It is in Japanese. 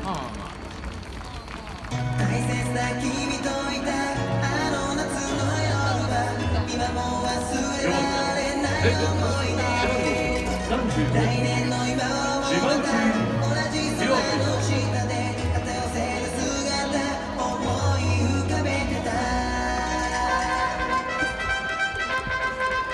まあまあまあ。 大切な君といたあの夏の夜は今も忘れられない思い出来年の今頃もまた同じ空の下